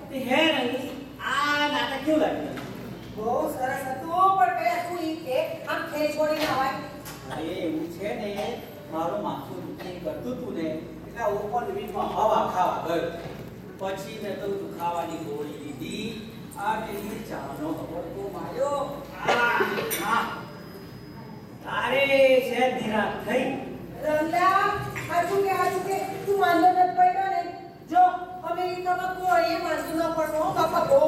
તે હે નહીં આ નાટક કેવું લાગ્યું? બહુ સરસ હતું પણ પેલા તું ઈ કે આમ ખેલ છોડી ના હોય. અરે એવું છે ને મારું માથું દુખી કરતું તું ને એટલે ઓપન વીકમાં હવા ખાવા ગયો. પછી મેં તો દુખાવાની ગોળી લીધી. આ પેલી ચાનો હબડકો માર્યો. તારે છે નિરાશ થઈ. રંગલા હાચું કે તું વાંધો નથી પડ્યો ને. જો અમેરિકામાં કોઈ વાંધો ન પડવો બાપા બહુ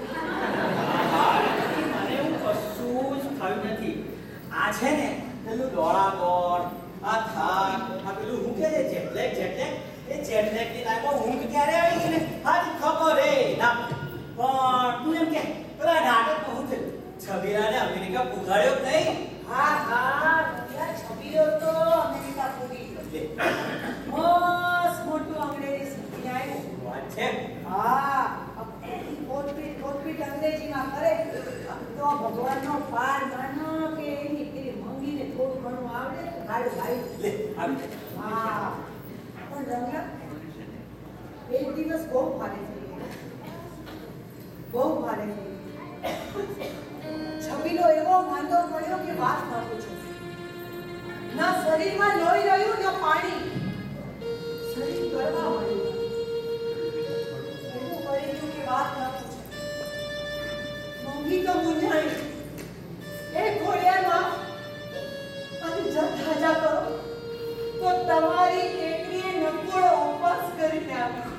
મને એવું કશું જ થયું નથી. આ છે ને પેલું દોડાદોડ, આ થાક, આ પેલું હું કે છે જેટલેક એ જેટલેકની લાઈનમાં ઊંઘ ક્યારે આવી છે ને હાજી ખબર હે ના. પણ તું એમ કે પેલા નાટકમાં હું થયું છબીલાને અમેરિકા પુગાડ્યો જ નહીં? હા રંગલા છબીલો તો અમેરિકા પૂરી મસ્ત મોટું અંગ્રેજી શીખી આવ્યું. વાત છે. હા કોટપીટ અંગ્રેજીમાં કરે તો ભગવાનનો પાર માનો કે એની પેલી મંગીને થોડું ઘણું આવડે તો ગાડું ગાયું. લે આવી હા પણ રંગલા એક દિવસ બહુ ભારે થઈ ગયો. બહુ ભારે થઈ ગયો. છબીલો એવો માંદો પડ્યો કે વાત ન પૂછો. ના શરીરમાં લોહી રહ્યું ના પાણી. શરીર ગળવા મળ્યું. એવું કરી ગયું કે વાત ન પૂછો. મમ્મી તો મૂંઝાણી. એ ઘોડિયામાં અને જત હાજા કરો તો તમારી એકડીએ નકોડો ઉપવાસ કરીને આપ્યો.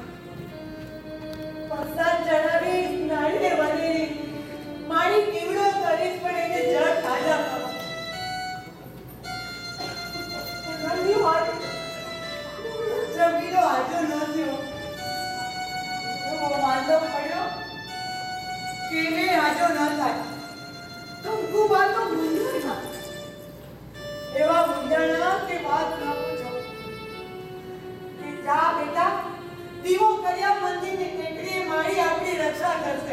પસાર ચડાવી નાળીએ વળેલી મારી કેવડો કરીશ પણ એને જટ હાજા કરો. રંગી વાત જમીનો હાજો ન થયો. એવો વાંધો પડ્યો કે એને હાજો ન થાય. કંકુ વાતો મૂંઝાણા. એવા મૂંઝાણા કે વાત ન પૂછો. કે જા બેટા દીવો કર્યા મંદિરની ટેકરીએ મારી આપણી રક્ષા કરશે.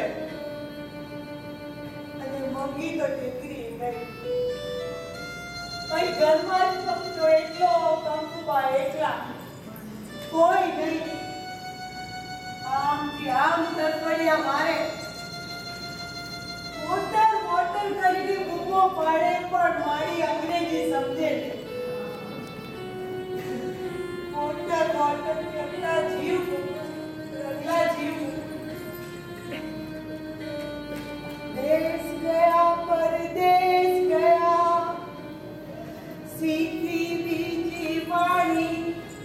અને મમ્મી તો ટેકરી ગઈ. ભાઈ ઘરમાં જ સમજો એટલો કંકુબા એકલા કોઈ નહીં. આમથી આમ તરફડિયા મારે. મોટર કરીને બૂમો પાડે પણ મારી અંગ્રેજી સમજે નહીં. મોટર કેટલા જીવ દેશ ગયા પરદેશ ગયા સીધી બીજી વાણી.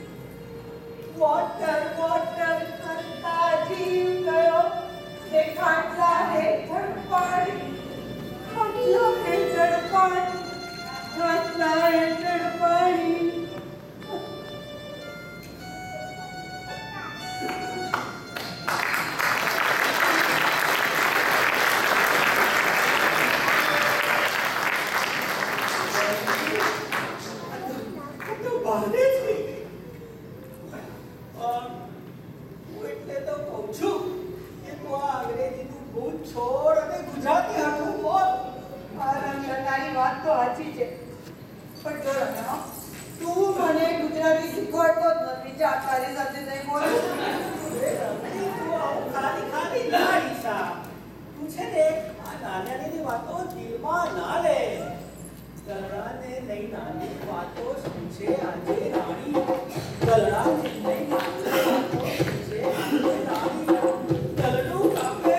વોટર કરતા જીવ ગયો ને ખાટલા હેઠળ પાણી. ખાટલા હેઠળ પાણી. તારી વાત તો સાચી છે પણ જો રમ્યા તું મને ગુજરાતી શીખવાડતો જ નથી. જા તારી સાથે નહીં બોલું. ખાલી ના ઈશા તું છે ને આ નાની વાતો દિલમાં ના લે. ગલડાને લઈ નાની વાતો શું છે આજે રાણી. ગલડાને લઈ નાની વાતો શું છે આજે રાણી. ગલડું કાપે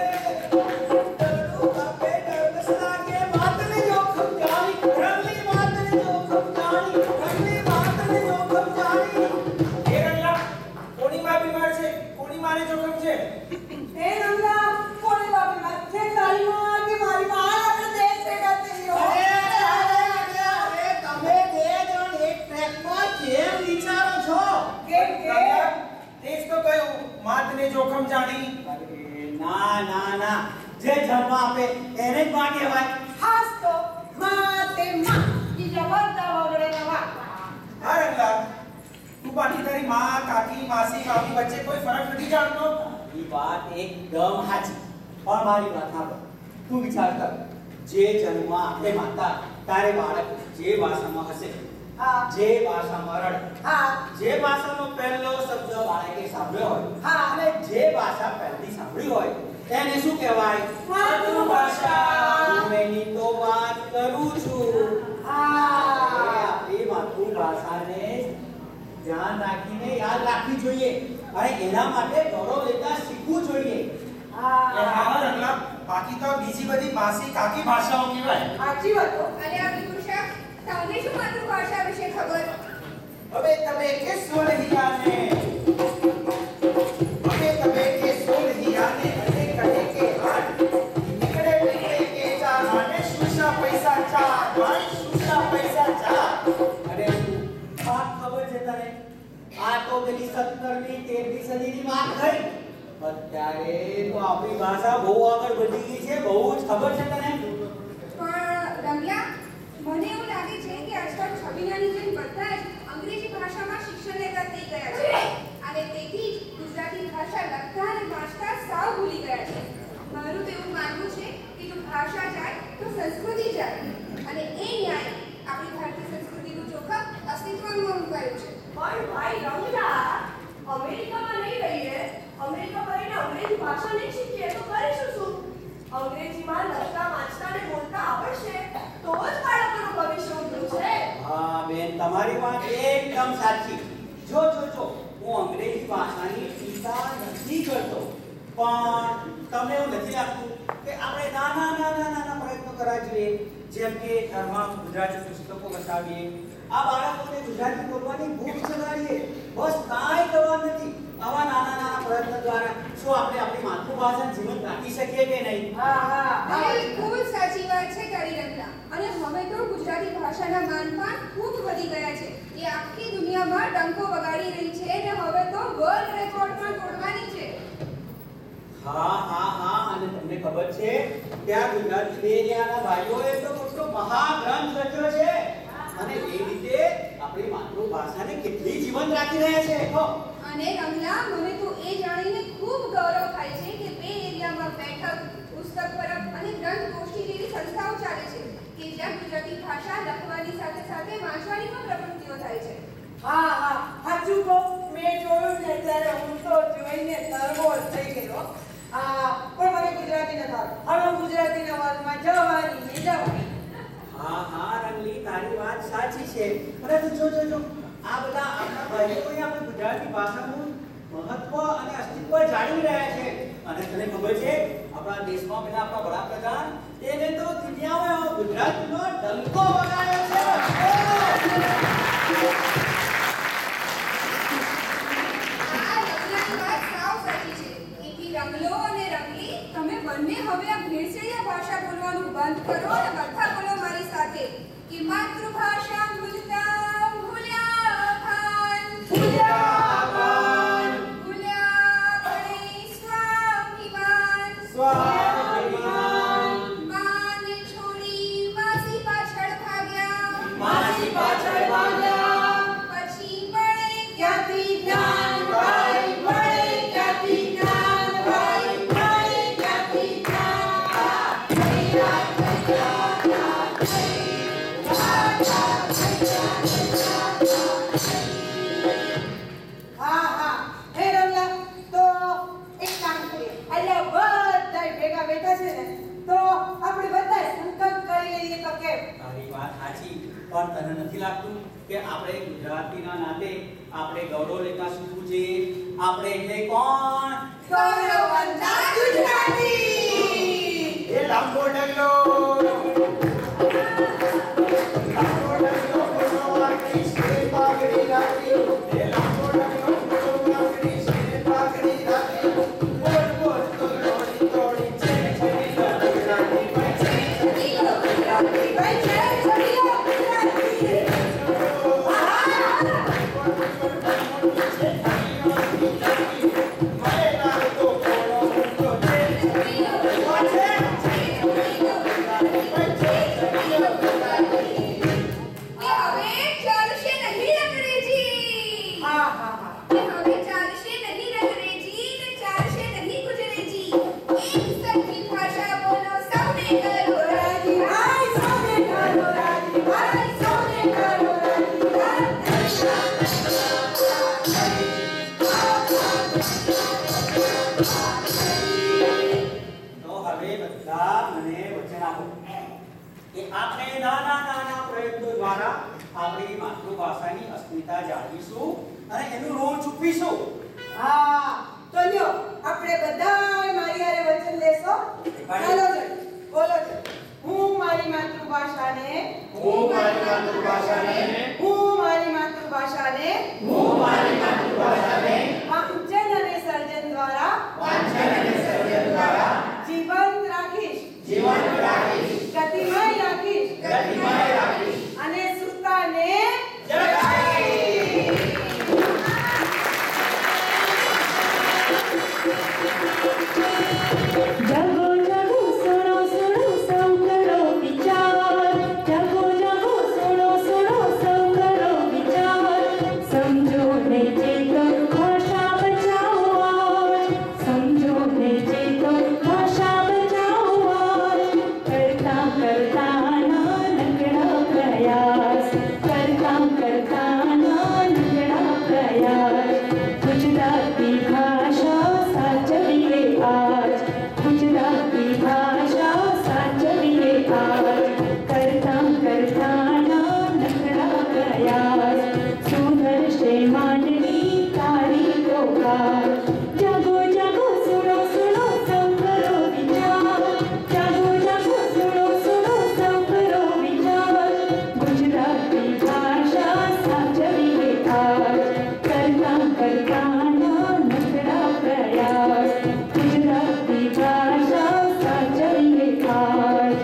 ડરકસ લાગે વાતને જોખમ જાણી. રંગલી વાતને જોખમ જાણી. રંગલી વાતને જોખમ જાણી. એ રંગલા કોની માં બીમાર છે? કોની માને જોખમ છે? એ રંગલા કોની બાપી છે? તારી માં કે મારી માં? આપણે દેશ ભેગા થઈ ગયો. અરે તમે બે જણ એક ટ્રેકમાં કેમ વિચારો છો? કેમ તેજ તો કહ્યું માતને જોખમ જાણી. અરે ના જે જન્મ આપે એને જ માં કહેવાય. હાસ તો માં તે માં ઈ જબરદસ્ત વગડે નવા. હા રંગલા તું બાકી તારી માં, કાકી, માસી, મામી વચ્ચે કોઈ ફરક નથી જાણતો? એ વાત એકદમ સાચી. પણ મારી વાત સાંભળ. તું વિચાર કર જે જન્મ આપે માતા તારે બાળક જે ભાષામાં હશે હા જે ભાષામાં રડ, હા જે ભાષાનો પહેલો શબ્દ બાળકે સાંભળ્યો હોય હા. અને જે ભાષા પહેલી સાંભળી હોય તેને શું કહેવાય? માતૃભાષા. હું એની તો વાત કરું છું. હા આપણી માતૃભાષાને ધ્યાન રાખીને યાદ રાખવી જોઈએ અને એના માટે ગૌરવ લેતા શીખવું જોઈએ. એ હા રંગલા, બાકી તો બીજી બધી માસી કાકી ભાષાઓ કહેવાય. સાચી વાત તો. અરે આ વિદુષા, તમને શું માતૃભાષા વિશે ખબર? હવે તમે કે સોલહિયાને, હવે તમે કે સોલહિયાને અને કહે કે હાટ નીકળે નીકળે કે ચાને શુશા પૈસા ચા, ભાઈ શુશા પૈસા ચા. અને વાત ખબર છે તને? આ તો પેલી 17મી 13મી સદીની વાત થઈ. અત્યારે તો આપણી ભાષા બહુ આગળ વધી ગઈ છે. બહુ જ ખબર છે તને? પણ રંગલા, મને એવું લાગે છે કે આજકાલ છબીલાની જેમ બધા જ અંગ્રેજી ભાષામાં શિક્ષણ લેતા થઈ ગયા છે અને તેથી જ ગુજરાતી ભાષા લખતા અને વાંચતા સાવ ભૂલી ગયા છે. મારું તો એવું માનવું છે કે જો ભાષા જાય તો સંસ્કૃતિ જાય અને એ ન્યાય આપણી ભારતીય સંસ્કૃતિનું ચોખા અસ્તિત્વનું કર્યું છે. પણ ભાઈ રંગલા, અમેરિકામાં નહીં રહીએ, અમેરિકામાં રહીને અંગ્રેજી ભાષા નહીં શીખીએ તો કરીશું શું? અંગ્રેજીમાં લખતા વાંચતા અને બોલતા આવડશે તો જ બાળકોનું ભવિષ્ય ઉજળું છે. હા બેન, તમારી વાત એકદમ સાચી. જો હું અંગ્રેજી ભાષાની ટીકા નથી કરતો, પણ તમને એવું નથી લાગતું કે આપણે નાના પ્રયત્નો કરવા જોઈએ? જેમ કે ઘરમાં ગુજરાતી પુસ્તકો વસાવીએ, આ બાળકોને ગુજરાતી બોલવાની ભૂખ જગાડીએ. બસ કાંઈ કરવાનું નથી. આવા નાના પ્રયત્નો દ્વારા શું આપણે આપણી માતૃભાષાને જીવંત રાખી શકીએ કે નહીં? હા બિલકુલ સાચી વાત છે તારી રંગલા. અને હવે તો ગુજરાતી ભાષાના માનપાન ખૂબ વધી ગયા છે. એ આખી દુનિયામાં ડંકો વગાડી રહી છે અને હવે તો વર્લ્ડ રેકોર્ડ પણ તોડવાની છે. હા અને તમને ખબર છે કે આ ગુજરાતી બેરિયાના ભાઈઓએ તો મોટો મહાગ્રંથ લખ્યો છે અને એ રીતે આપણી માતૃભાષાને કેટલી જીવંત રાખી રહ્યા છે. અને રંગલા, મને તો એ જાણીને ખૂબ ગૌરવ થાય છે કે બે એરિયામાં બેઠક, પુસ્તક પરબ અને ગ્રંથ ગોષ્ઠી જેવી સંસ્થાઓ ચાલે છે કે જ્યાં ગુજરાતી ભાષા લખવાની સાથે સાથે વાંચવાની પણ પ્રવૃત્તિઓ થાય છે. હા સાચું કહું, મેં જોયું ને ત્યારે હું તો જોઈને તરબોળ થઈ ગયો. પણ મને ગુજરાતી નથી આવડતું. હવે હું ગુજરાતીના વર્ગમાં જવાની. હા રંગલી, તારી વાત સાચી છે. પરંતુ જો આ બધા આપણા ભાઈઓએ આપણી ગુજરાતી ભાષાનું મહત્વ અને અસ્તિત્વ જાળવી રહ્યા છે. અને તને ખબર છે આપણા દેશમાં પેલા આપણા વડાપ્રધાન એને તો દુનિયામાં ગુજરાતીનો ડંકો વગાડ્યો છે. આ રંગલાની વાત સાવ સાચી છે. એથી રંગલો અને રંગલી, તમે બંને હવે આ ભેળસેળિયા ભાષા બોલવાનું બંધ કરો અને બધા બોલો મારી સાથે કે માતૃભાષા ભૂલતા ભૂલ્યા ભાન, ભૂલ્યા પડે સ્વાભિમાન, માને છોડી માસી પાછળ ભાગ્યા, પછી મળે ક્યાંથી જ્ઞાન ભાઈ, મળે ક્યાંથી જ્ઞાન ભાઈ, મળે ક્યાંથી હા હે રંગલા, તો એક કામ કરીએ. અહીંયા બધા ભેગા બેઠા છે ને, તો આપણે બધા સંકલ્પ કરી લઈએ તો કેમ? તારી વાત સાચી, પણ તને નથી લાગતું કે આપણે ગુજરાતીના નાતે આપણે ગૌરવ લેતા શીખવું જોઈએ? આપણે એટલે કોણ? ગૌરવવંતા ગુજરાતી. એ લાંબો ડગલો, બોલવાની છે પાઘડી રાખી. એ લાંબો ડગલો, બોલવાની છે પાઘડી રાખી. બોલ તો તોડી છે ગુજરાતી ભાઈ છે છબીલો ગુજરાતી. કરો રાજી, ભાઈ સોને કરો રાજી, ભાઈ સોને કરો રાજી. આપણે નાના નાના પ્રયત્નો દ્વારા આપણી માતૃભાષાની અસ્મિતા જાળવીશું અને એનું ઋણ ચૂકવીશું. હા તો લ્યો આપણે બધાય મારી હારે વચન લેશો. ચાલો જણ બોલો જણ. હું મારી માતૃભાષાને હું મારી માતૃભાષાને વાંચન અને સર્જન દ્વારા જીવંત રાખીશ, ગતિમય રાખીશ અને શ્રુતાને જગાવીશ. जगो जगो सुनो सुनो सब करो विचार, जगो जगो सुनो सुनो सब करो विचार, समझो ने चेतो भाषा बचाओ आज, समझो ने चेतो भाषा बचाओ आज, करता करता ना लगड़ा प्रयास, करता करता ना लगड़ा प्रयास, गुजराती भाषा साचवीए आज, गुजराती भाषा साचवीए आज, करता करता ना लगड़ा प्रयास, सुधरशे मानवी तारी तो कार. जगो जगो सुनो सुनो सब करो विचार, जगो जगो सुनो सुनो सब करो विचार, गुजराती भाषा साचवीए आज, करता करता ना लगड़ा प्रयास, गुजराती भाषा साचवीए आज.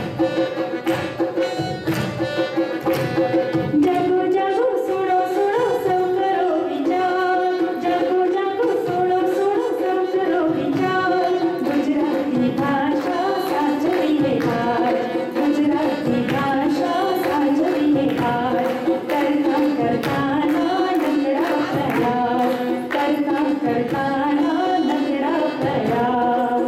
जगो जगो सुनो सुनो सब करो विचार, जगो जगो सुनो सुनो सब करो विचार, गुजराती भाषा साचवीए आज, गुजराती भाषा साचवीए आज, करता करता ना लगड़ा प्रयास, करता करता ना लगड़ा प्रयास.